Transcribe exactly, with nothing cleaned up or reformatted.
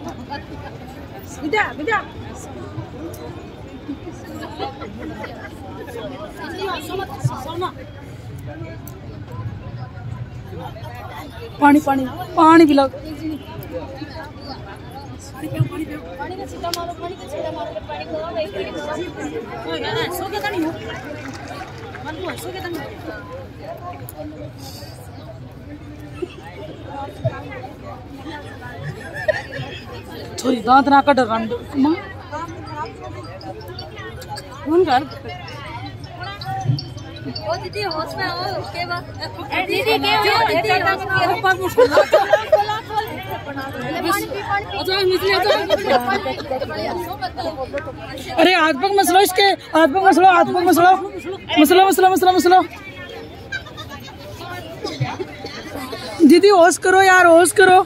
बिदा बिदा पानी पानी पानी पिलाओ। पानी का छींटा मारो, पानी का छींटा मारो, पानी को एक मिनट कोई गाना सो के तनी हो मन को सो के तनी छोरी दांत ना काट रंड मां कौन कर ओ दीदी होश में आओ उसके बाद दीदी के दीदी ऊपर मुश्किल अरे हाथ पग मसलो, इसके हाथ पग मसलो, हाथ पग मसलो, मसलो मसलो मसलो मसलो। दीदी होश करो यार, होश करो।